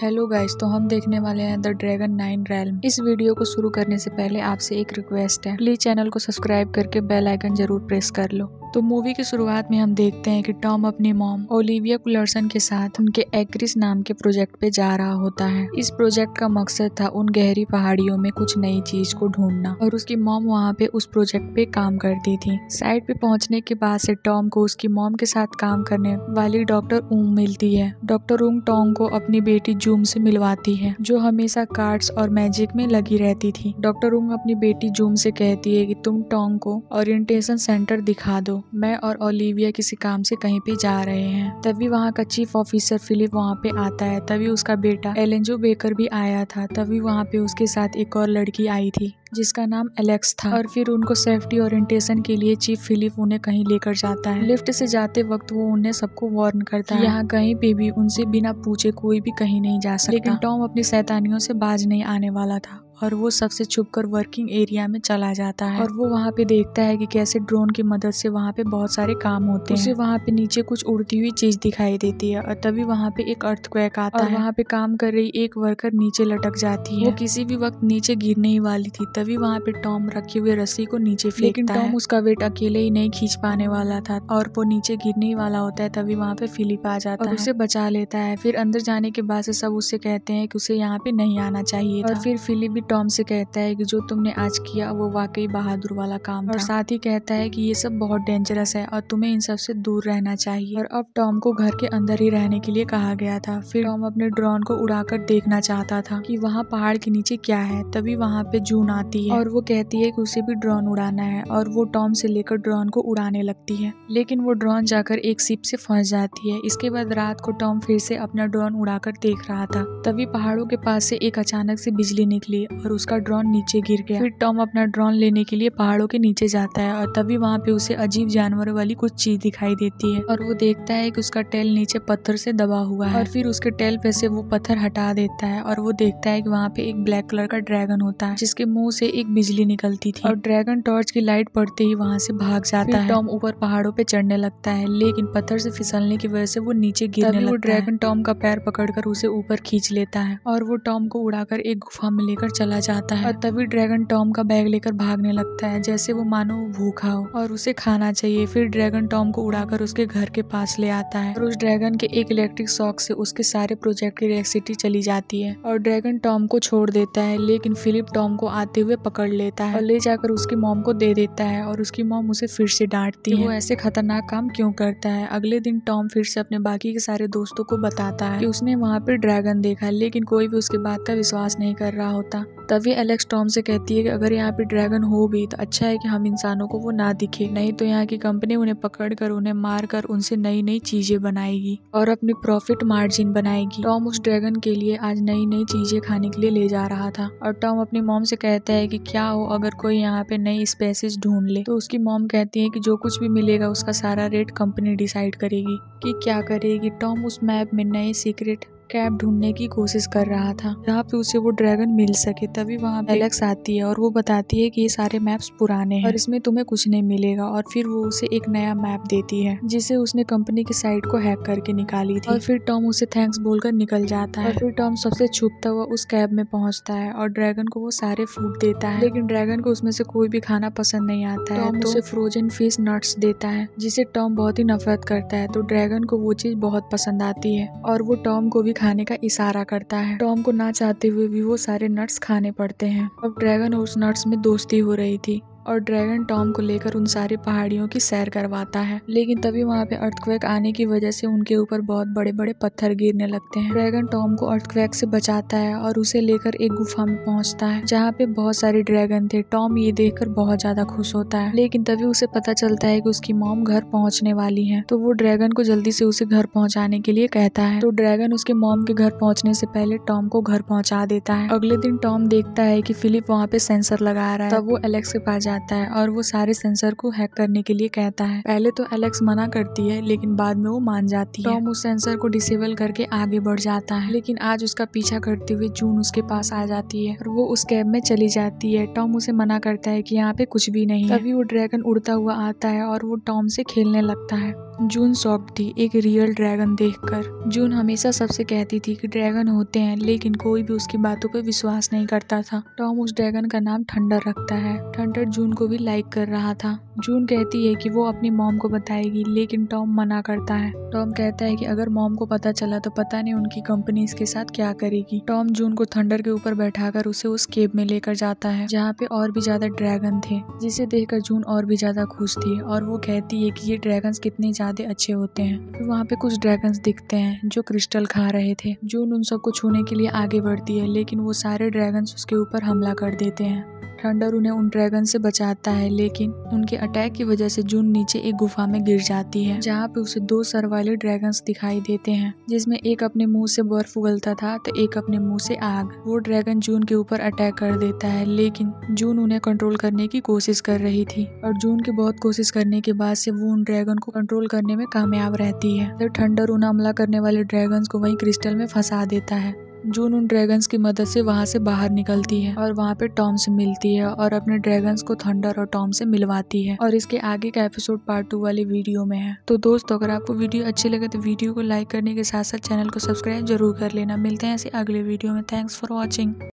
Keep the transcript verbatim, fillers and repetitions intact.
Hello guys, तो हम देखने वाले हैं द ड्रैगन नाइन रेल्म। इस वीडियो को शुरू करने से पहले आपसे एक रिक्वेस्ट है, प्लीज चैनल को सब्सक्राइब करके बेल आइकन जरूर प्रेस कर लो। तो मूवी की शुरुआत में हम देखते हैं कि टॉम अपनी मॉम ओलिविया कुलर्सन के साथ उनके एक्रिस नाम के प्रोजेक्ट पे जा रहा होता है। इस प्रोजेक्ट का मकसद था उन गहरी पहाड़ियों में कुछ नई चीज को ढूंढना, और उसकी मॉम वहाँ पे उस प्रोजेक्ट पे काम करती थी। साइट पे पहुँचने के बाद से टॉम को उसकी मॉम के साथ काम करने वाली डॉक्टर ऊंग मिलती है। डॉक्टर ऊंग टॉम को अपनी बेटी जूम से मिलवाती है, जो हमेशा कार्ड्स और मैजिक में लगी रहती थी। डॉक्टर ऊंग अपनी बेटी जूम से कहती है कि तुम टॉम को ओरिएंटेशन सेंटर दिखा दो, मैं और ओलिविया किसी काम से कहीं पे जा रहे हैं। तभी वहाँ का चीफ ऑफिसर फिलिप वहाँ पे आता है। तभी उसका बेटा एलेंजो बेकर भी आया था। तभी वहाँ पे उसके साथ एक और लड़की आई थी जिसका नाम एलेक्स था, और फिर उनको सेफ्टी ओरिएंटेशन के लिए चीफ फिलिप उन्हें कहीं लेकर जाता है। लिफ्ट से जाते वक्त वो उन्हें सबको वार्न करता है यहाँ कहीं पे भी उनसे बिना पूछे कोई भी कहीं नहीं जा सकता। लेकिन टॉम अपनी शैतानियों से बाज नहीं आने वाला था और वो सबसे छुपकर वर्किंग एरिया में चला जाता है। और वो वहाँ पे देखता है कि कैसे ड्रोन की मदद से वहाँ पे बहुत सारे काम होते हैं। उसे वहाँ पे नीचे कुछ उड़ती हुई चीज दिखाई देती है, और तभी वहाँ पे एक अर्थक्वेक आता है। वहाँ पे काम कर रही एक वर्कर नीचे लटक जाती है। वो किसी भी वक्त नीचे गिरने ही वाली थी। तभी वहाँ पे टॉम रखे हुए रस्सी को नीचे फेंकता है। लेकिन टॉम उसका वेट अकेले ही नहीं खींच पाने वाला था और वो नीचे गिरने ही वाला होता है। तभी वहाँ पे फिलिप आ जाता है और उसे बचा लेता है। फिर अंदर जाने के बाद से सब उससे कहते हैं कि उसे यहाँ पे नहीं आना चाहिए था। और फिर फिलिप भी टॉम से कहता है कि जो तुमने आज किया वो वाकई बहादुर वाला काम था, और साथ ही कहता है कि ये सब बहुत डेंजरस है और तुम्हें इन सब से दूर रहना चाहिए। और अब टॉम को घर के अंदर ही रहने के लिए कहा गया था। फिर टॉम अपने ड्रोन को उड़ाकर देखना चाहता था कि वहाँ पहाड़ के नीचे क्या है। तभी वहाँ पे जून आती है और वो कहती है कि उसे भी ड्रोन उड़ाना है, और वो टॉम से लेकर ड्रोन को उड़ाने लगती है। लेकिन वो ड्रोन जाकर एक शिप से फंस जाती है। इसके बाद रात को टॉम फिर से अपना ड्रोन उड़ाकर देख रहा था। तभी पहाड़ों के पास से एक अचानक से बिजली निकली और उसका ड्रोन नीचे गिर गया। फिर टॉम अपना ड्रोन लेने के लिए पहाड़ों के नीचे जाता है, और तभी वहाँ पे उसे अजीब जानवरों वाली कुछ चीज दिखाई देती है, और वो देखता है कि उसका टेल नीचे पत्थर से दबा हुआ है। और फिर उसके टेल पे से वो पत्थर हटा देता है, और वो देखता है कि वहाँ पे एक ब्लैक कलर का ड्रैगन होता है जिसके मुंह से एक बिजली निकलती थी, और ड्रैगन टॉर्च की लाइट पड़ते ही वहाँ से भाग जाता है। टॉम ऊपर पहाड़ों पे चढ़ने लगता है, लेकिन पत्थर से फिसलने की वजह से वो नीचे गिरने लगता है। वो ड्रैगन टॉम का पैर पकड़कर उसे ऊपर खींच लेता है, और वो टॉम को उड़ाकर एक गुफा में लेकर चला जाता है। और तभी ड्रैगन टॉम का बैग लेकर भागने लगता है, जैसे वो मानो वो भूखा हो और उसे खाना चाहिए। फिर ड्रैगन टॉम को उड़ाकर उसके घर के पास ले आता है, और उस ड्रैगन के एक इलेक्ट्रिक शॉक से उसके सारे प्रोजेक्ट की इलेक्ट्रिसिटी चली जाती है, और ड्रैगन टॉम को छोड़ देता है। लेकिन फिलिप टॉम को आते हुए पकड़ लेता है और ले जाकर उसकी मॉम को दे देता है, और उसकी मॉम उसे फिर से डांटती है वो ऐसे खतरनाक काम क्यों करता है। अगले दिन टॉम फिर से अपने बाकी के सारे दोस्तों को बताता है कि उसने वहाँ पे ड्रैगन देखा, लेकिन कोई भी उसके बात का विश्वास नहीं कर रहा होता। तभी एलेक्स टॉम से कहती है कि अगर यहाँ पे ड्रैगन हो भी तो अच्छा है कि हम इंसानों को वो ना दिखे, नहीं तो यहाँ की कंपनी उन्हें पकड़कर उन्हें मारकर उनसे नई नई चीजें बनाएगी और अपनी प्रॉफिट मार्जिन बनाएगी। टॉम उस ड्रैगन के लिए आज नई नई चीजें खाने के लिए ले जा रहा था, और टॉम अपनी मॉम से कहता है कि क्या हो अगर कोई यहाँ पे नई स्पेसीज ढूंढ ले। तो उसकी मॉम कहती है कि जो कुछ भी मिलेगा उसका सारा रेट कंपनी डिसाइड करेगी कि क्या करेगी। टॉम उस मैप में नए सीक्रेट कैब ढूंढने की कोशिश कर रहा था जहाँ पे उसे वो ड्रैगन मिल सके। तभी वहाँ पे एलेक्स आती है और वो बताती है कि ये सारे मैप्स पुराने हैं और इसमें तुम्हें कुछ नहीं मिलेगा, और फिर वो उसे एक नया मैप देती है जिसे उसने कंपनी की साइट को हैक करके निकाली थी। और फिर टॉम उसे थैंक्स बोलकर निकल जाता है, और फिर टॉम सबसे छुपता हुआ उस कैब में पहुंचता है और ड्रैगन को वो सारे फूड देता है। लेकिन ड्रैगन को उसमें से कोई भी खाना पसंद नहीं आता है। टॉम तो उसे फ्रोजन फिश नट्स देता है जिसे टॉम बहुत ही नफरत करता है। तो ड्रैगन को वो चीज बहुत पसंद आती है और वो टॉम को भी खाने का इशारा करता है। टॉम को ना चाहते हुए भी वो सारे नट्स खाने पड़ते हैं। अब ड्रैगन और उस नट्स में दोस्ती हो रही थी, और ड्रैगन टॉम को लेकर उन सारी पहाड़ियों की सैर करवाता है। लेकिन तभी वहाँ पे अर्थक्वेक आने की वजह से उनके ऊपर बहुत बड़े बड़े पत्थर गिरने लगते हैं। ड्रैगन टॉम को अर्थक्वेक से बचाता है और उसे लेकर एक गुफा में पहुँचता है जहाँ पे बहुत सारे ड्रैगन थे। टॉम ये देखकर बहुत ज्यादा खुश होता है, लेकिन तभी उसे पता चलता है कि उसकी मॉम घर पहुँचने वाली है। तो वो ड्रैगन को जल्दी से उसे घर पहुँचाने के लिए कहता है। तो ड्रैगन उसके मॉम के घर पहुँचने से पहले टॉम को घर पहुँचा देता है। अगले दिन टॉम देखता है कि फिलिप वहाँ पे सेंसर लगा रहा है। तब वो एलेक्स के पास जाता है और वो सारे सेंसर को हैक करने के लिए कहता है। पहले तो एलेक्स मना करती है, लेकिन बाद में वो मान जाती है। टॉम उस सेंसर को डिसेबल करके आगे बढ़ जाता है, लेकिन आज उसका पीछा करते हुए जून उसके पास आ जाती है और वो उस कैब में चली जाती है। टॉम उसे मना करता है कि यहाँ पे कुछ भी नहीं है। तभी वो ड्रैगन उड़ता हुआ आता है और वो टॉम से खेलने लगता है। जून शॉक्ड थी एक रियल ड्रैगन देखकर। जून हमेशा सबसे कहती थी कि ड्रैगन होते हैं, लेकिन कोई भी उसकी बातों पर विश्वास नहीं करता था। टॉम उस ड्रैगन का नाम थंडर रखता है। थंडर जून को भी लाइक कर रहा था। जून कहती है कि वो अपनी मॉम को बताएगी, लेकिन टॉम मना करता है। टॉम कहता है कि अगर मॉम को पता चला तो पता नहीं उनकी कंपनी इसके साथ क्या करेगी। टॉम जून को थंडर के ऊपर बैठाकर उसे उस केव में लेकर जाता है, जहाँ पे और भी ज्यादा ड्रैगन थे, जिसे देखकर जून और भी ज्यादा खुश थी और वो कहती है कि ये ड्रैगन्स कितने ज्यादा अच्छे होते हैं। फिर वहाँ पे कुछ ड्रैगन्स दिखते हैं जो क्रिस्टल खा रहे थे। जून उन सबको छूने के लिए आगे बढ़ती है, लेकिन वो सारे ड्रैगन्स उसके ऊपर हमला कर देते हैं। थंडर उन्हें उन ड्रैगन से बचाता है, लेकिन उनके अटैक की वजह से जून नीचे एक गुफा में गिर जाती है, जहाँ पे उसे दो सर वाले ड्रैगन्स दिखाई देते हैं, जिसमें एक अपने मुंह से बर्फ उगलता था तो एक अपने मुंह से आग। वो ड्रैगन जून के ऊपर अटैक कर देता है, लेकिन जून उन्हें कंट्रोल करने की कोशिश कर रही थी और जून की बहुत कोशिश करने के बाद से वो उन ड्रैगन को कंट्रोल करने में कामयाब रहती है। फिर थंडर उन हमला करने वाले ड्रैगन्स को वहीं क्रिस्टल में फंसा देता है। जून उन ड्रैगन्स की मदद से वहाँ से बाहर निकलती है और वहाँ पे टॉम से मिलती है और अपने ड्रैगन्स को थंडर और टॉम से मिलवाती है, और इसके आगे का एपिसोड पार्ट टू वाली वीडियो में है। तो दोस्तों, अगर आपको वीडियो अच्छी लगे तो वीडियो को लाइक करने के साथ साथ चैनल को सब्सक्राइब जरूर कर लेना। मिलते हैं ऐसे अगले वीडियो में। Thanks for watching.